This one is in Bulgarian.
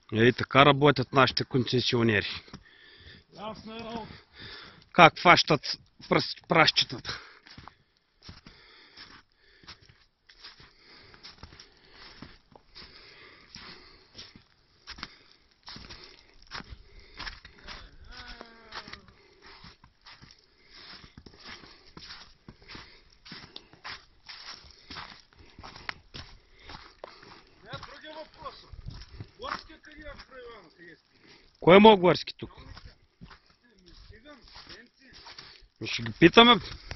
И така работят нашите концесионери. Ясна работа. Как фащат пращетата. Другия въпрос. Горския къде е в района? Кой е мол горски тук? Ще ги питаме.